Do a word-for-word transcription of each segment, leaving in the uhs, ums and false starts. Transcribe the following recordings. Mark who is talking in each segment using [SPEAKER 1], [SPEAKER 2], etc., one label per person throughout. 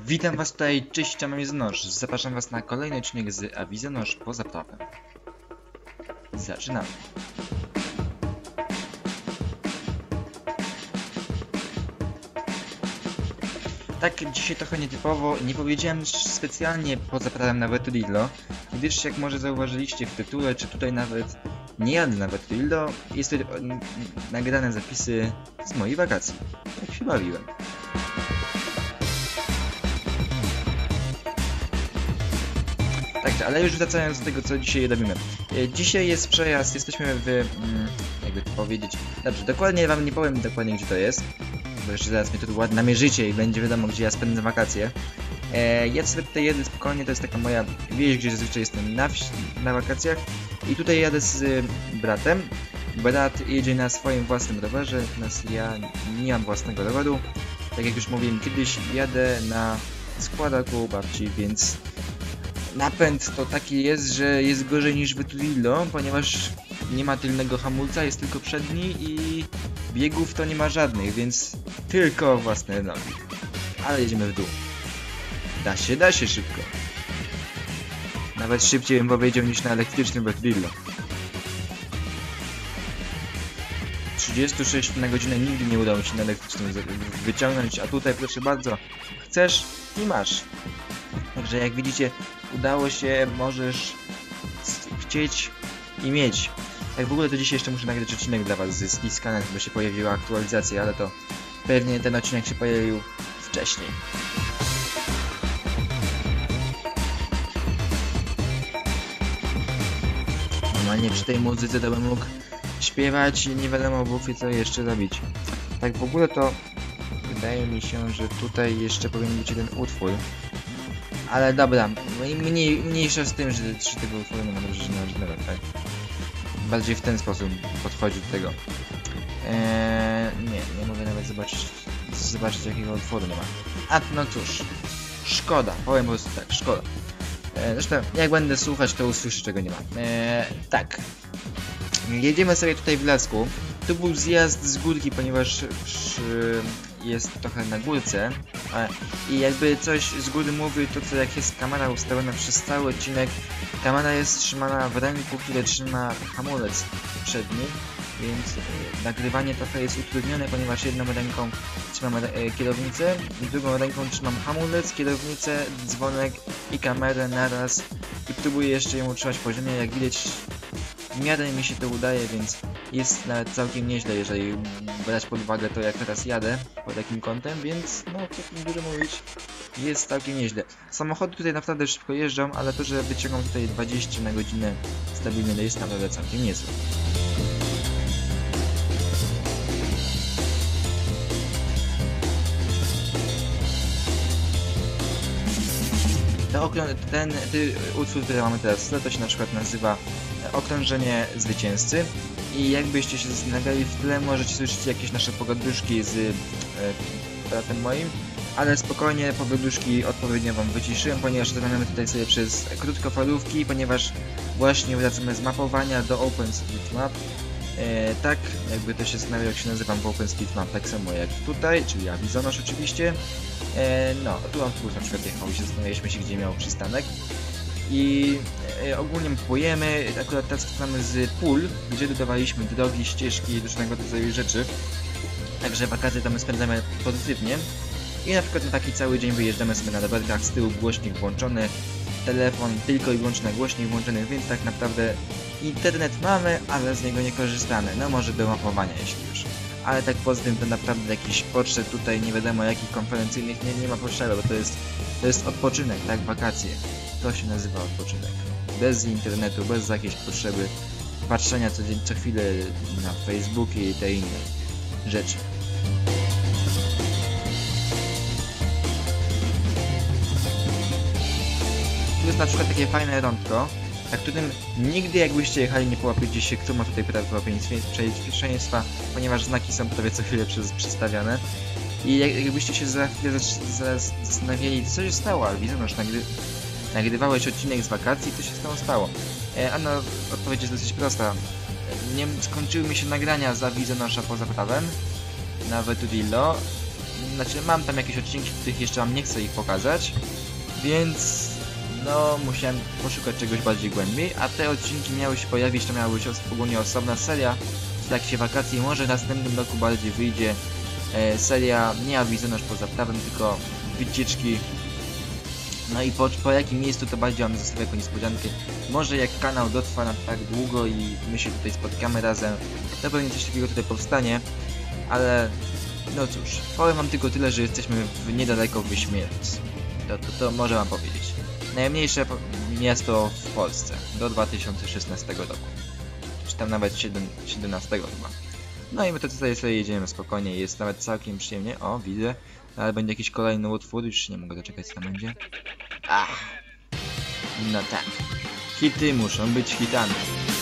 [SPEAKER 1] Witam was tutaj, cześć, tam jest Noż. Zapraszam was na kolejny odcinek z Awizo Noż poza prawem. Zaczynamy. Tak, dzisiaj trochę nietypowo, nie powiedziałem specjalnie poza prawem na Vetudillo, gdyż jak może zauważyliście w tytule, czy tutaj nawet nie jadę na Vetudillo, jest to nagrane zapisy z mojej wakacji. Jak się bawiłem. Także, ale już wracając do tego, co dzisiaj robimy. Dzisiaj jest przejazd, jesteśmy w... Mm, jakby to powiedzieć... Dobrze, dokładnie wam nie powiem dokładnie, gdzie to jest, bo jeszcze zaraz mnie tu ładnie namierzycie i będzie wiadomo, gdzie ja spędzę wakacje. E, ja sobie tutaj jedę spokojnie, to jest taka moja wieś, gdzie zazwyczaj jestem na wsi, na wakacjach. I tutaj jadę z y, bratem. Brat jedzie na swoim własnym rowerze, natomiast ja nie mam własnego roweru. Tak jak już mówiłem kiedyś, jadę na składaku babci, więc... Napęd to taki jest, że jest gorzej niż w Vetudillo, ponieważ nie ma tylnego hamulca, jest tylko przedni i biegów to nie ma żadnych, więc tylko własne nogi. Ale jedziemy w dół. Da się, da się szybko. Nawet szybciej bym powiedział niż na elektrycznym Vetudillo. trzydzieści sześć na godzinę nigdy nie udało mi się na elektrycznym wyciągnąć, a tutaj proszę bardzo, chcesz i masz. Także jak widzicie, udało się, możesz chcieć i mieć. Tak w ogóle to dzisiaj jeszcze muszę nagrać odcinek dla was ze Skiscanem, bo się pojawiła aktualizacja, ale to pewnie ten odcinek się pojawił wcześniej. Normalnie przy tej muzyce to bym mógł śpiewać i nie wiadomo Bóg wie co jeszcze robić. Tak w ogóle to wydaje mi się, że tutaj jeszcze powinien być jeden utwór. Ale dobra, mniej, mniejsza z tym, że, że tego utworu nie ma dobrze, że należy, tak? Bardziej w ten sposób podchodzi do tego. Eee, nie, nie mogę nawet zobaczyć, zobaczyć jakiego utworu nie ma. A no cóż, szkoda, powiem po prostu tak, szkoda. Eee, zresztą jak będę słuchać, to usłyszę czego nie ma. Eee, tak. Jedziemy sobie tutaj w lasku. Tu był zjazd z górki, ponieważ przy... jest trochę na górce i jakby coś z góry mówi, to co jak jest kamera ustawiona przez cały odcinek, kamera jest trzymana w ręku, które trzyma hamulec przedni, więc e, nagrywanie trochę jest utrudnione, ponieważ jedną ręką trzymam e, kierownicę, drugą ręką trzymam hamulec, kierownicę, dzwonek i kamerę naraz i próbuję jeszcze ją utrzymać w poziomie. Jak widać, w miarę mi się to udaje, więc jest nawet całkiem nieźle, jeżeli brać pod uwagę to, jak teraz jadę pod takim kątem, więc no, co dużo mówić, jest całkiem nieźle. Samochody tutaj naprawdę szybko jeżdżą, ale to, że wyciągam tutaj dwadzieścia na godzinę stabilnie, to jest naprawdę całkiem niezłe. Ten, ten utwór, który mamy teraz, to się na przykład nazywa Okrążenie Zwycięzcy i jakbyście się zastanawiali w tle, możecie słyszeć jakieś nasze pogaduszki z e, bratem moim, ale spokojnie, pogaduszki odpowiednio wam wyciszyłem, ponieważ rozmawiamy tutaj sobie przez krótkofalówki, ponieważ właśnie wracamy z mapowania do OpenStreetMap. E, tak, jakby to się zastanawiał, jak się nazywam w OpenStreetMap, tak samo jak tutaj, czyli Awizo Noż oczywiście. E, no, tu autobus na przykład jechał i się zastanawialiśmy się, gdzie miał przystanek. I e, ogólnie mapujemy, akurat teraz wracamy z pól, gdzie dodawaliśmy drogi, ścieżki i różnego rodzaju rzeczy. Także wakacje tam spędzamy pozytywnie. I na przykład na taki cały dzień wyjeżdżamy sobie na rowerkach, z tyłu głośnik włączony, telefon tylko i wyłącznie na głośnik włączony, więc tak naprawdę internet mamy, ale z niego nie korzystamy. No może do mapowania jeśli już. Ale tak poza tym to naprawdę jakiś potrzeb tutaj nie wiadomo jakich konferencyjnych nie, nie ma potrzeby, bo to jest, to jest odpoczynek, tak? Wakacje. To się nazywa odpoczynek. Bez internetu, bez jakiejś potrzeby patrzenia co, dzień, co chwilę na Facebookie i te inne rzeczy. Tu jest na przykład takie fajne rądko, na którym nigdy jakbyście jechali nie połapiecie się, kto ma tutaj prawo pierwszeństwa, ponieważ znaki są prawie co chwilę przestawiane. I jakbyście się za chwilę zastanawiali, co się stało, ale widzę, że nagry nagrywałeś odcinek z wakacji, to się stało stało. E, a no, odpowiedź jest dosyć prosta. Nie skończyły mi się nagrania z Awizo Nosza poza prawem na Vetudillo. znaczy mam tam jakieś odcinki, których jeszcze wam nie chcę ich pokazać, więc no musiałem poszukać czegoś bardziej głębiej, a te odcinki miały się pojawić, to miała być ogólnie osobna seria w trakcie wakacji, może w następnym roku bardziej wyjdzie e, seria nie awizonoż poza prawem, tylko wycieczki. No i po, po jakim miejscu to bardziej wam zostawię jako niespodziankę. Może jak kanał dotrwa na tak długo i my się tutaj spotkamy razem, to pewnie coś takiego tutaj powstanie, ale no cóż, powiem wam tylko tyle, że jesteśmy w niedaleko Wyśmierc. To, to, to może wam powiedzieć. Najmniejsze miasto w Polsce do dwa tysiące szesnastego roku. Czy tam nawet siedemnastego chyba. No i my to tutaj sobie jedziemy spokojnie, jest nawet całkiem przyjemnie. O, widzę. Ale będzie jakiś kolejny utwór, już nie mogę doczekać, co tam będzie. Ach, no tak. Hity muszą być hitami.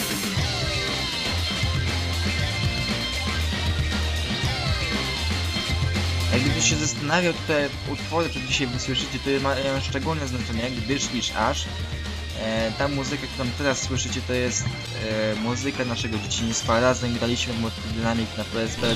[SPEAKER 1] Jakby ktoś się zastanawiał, te utwory, które dzisiaj wysłyszycie, to mają szczególne znaczenie, gdyż iż aż e, ta muzyka, którą teraz słyszycie, to jest e, muzyka naszego dzieciństwa. Razem graliśmy w Dynamic na P S P.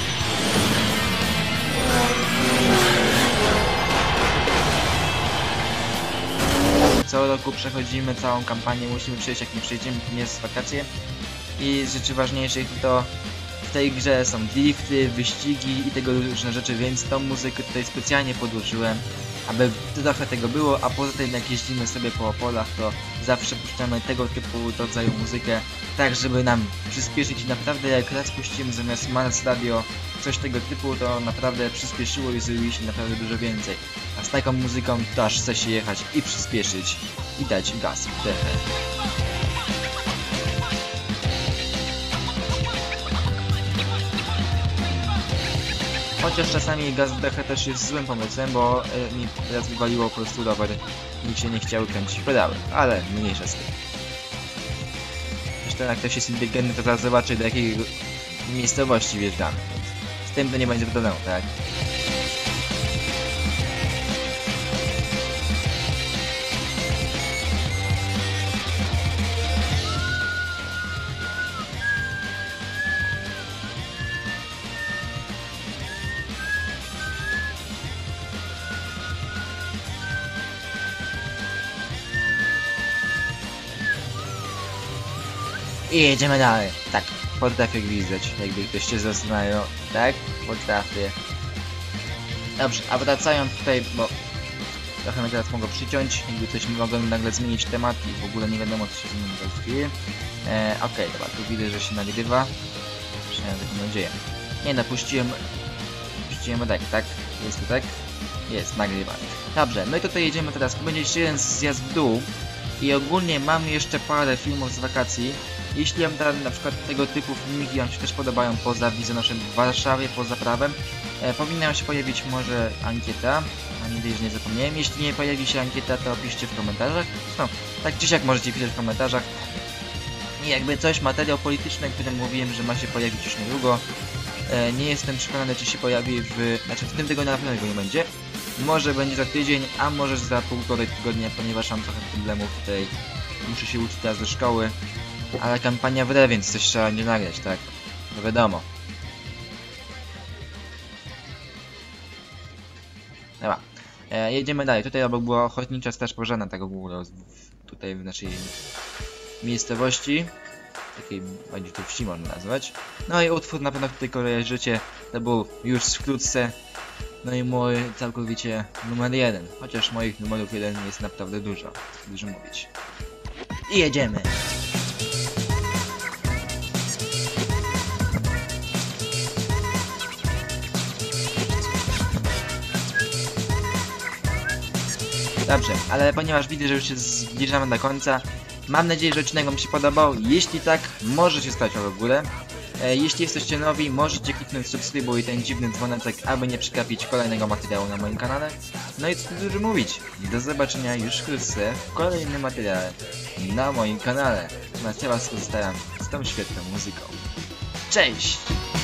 [SPEAKER 1] Co roku przechodzimy całą kampanię, musimy przejść, jak nie przejdziemy, to nie jest wakacje. I z rzeczy ważniejszych to w tej grze są drifty, wyścigi i tego różne rzeczy, więc tą muzykę tutaj specjalnie podłożyłem, aby trochę tego było, a poza tym jak jeździmy sobie po polach, to zawsze puszczamy tego typu rodzaju muzykę, tak żeby nam przyspieszyć i naprawdę jak raz puścimy zamiast Mars Radio coś tego typu, to naprawdę przyspieszyło i zrobiło się naprawdę dużo więcej. A z taką muzyką to aż chce się jechać i przyspieszyć i dać gaz w dechę. Chociaż czasami gaz w dechę też jest złym pomysłem, bo y, mi teraz wywaliło po prostu rower i się nie chciały kręcić pedały, ale mniejsza z tym. Zresztą jak ktoś jest inteligentny, to zaraz zobaczy, do jakiej miejscowości wjeżdżamy. Z tym to nie będzie problemu, tak? I jedziemy dalej. Tak, potrafię gwizdać, jakby ktoś się zastanawiał. Tak, potrafię. Dobrze, a wracając tutaj, bo trochę mnie teraz mogło przyciąć, jakby coś mogłem nagle zmienić temat i w ogóle nie wiadomo, co się zmieni w tej chwili. Eee, Okej, okay, dobra, tu widzę, że się nagrywa. Przynajmniej taką nadzieję. Nie no, puściłem... Puściłem tak, tak? Jest tu tak? Jest, nagrywa. Dobrze, no i tutaj jedziemy teraz, tu będzie jeszcze jeden zjazd w dół. I ogólnie mam jeszcze parę filmów z wakacji. Jeśli wam tam na przykład tego typu filmiki wam się też podobają poza wizonoszem w Warszawie, poza prawem, e, powinna się pojawić może ankieta. Mam nadzieję, że nie zapomniałem. Jeśli nie pojawi się ankieta, to piszcie w komentarzach. No, tak czy siak możecie pisać w komentarzach. I jakby coś, materiał polityczny, o którym mówiłem, że ma się pojawić już niedługo. E, nie jestem przekonany, czy się pojawi w... Znaczy w tym tygodniu na pewno go nie będzie. Może będzie za tydzień, a może za półtorej tygodnia, ponieważ mam trochę problemów tutaj. Muszę się uczyć teraz do szkoły. Ale kampania w re, więc coś trzeba nie nagrać, tak? No wiadomo. Dobra. E, jedziemy dalej. Tutaj obok była Ochotnicza Straż Pożarna, tak ogólnie tutaj w naszej miejscowości. Takiej bardziej tu wsi można nazwać. No i utwór na pewno tutaj kojarzycie. To był już wkrótce. No i mój całkowicie numer jeden. Chociaż moich numerów jeden jest naprawdę dużo. Dużo mówić. I jedziemy! Dobrze, ale ponieważ widzę, że już się zbliżamy do końca, mam nadzieję, że odcinek wam się podobał. Jeśli tak, możecie stać w górę. E, jeśli jesteście nowi, możecie kliknąć subskrybuj i ten dziwny dzwoneczek, aby nie przegapić kolejnego materiału na moim kanale. No i co tu dużo mówić. Do zobaczenia już wkrótce w kolejnym materiale na moim kanale. Na teraz pozostawiam z tą świetną muzyką. Cześć!